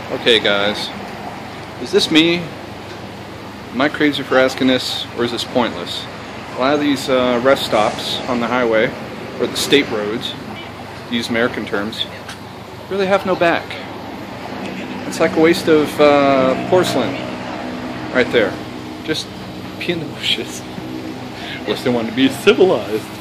Okay guys, is this me? Am I crazy for asking this, or is this pointless? A lot of these rest stops on the highway, or the state roads, to use American terms, really have no back. It's like a waste of porcelain right there. Just pee in the bushes. Unless they want to be civilized.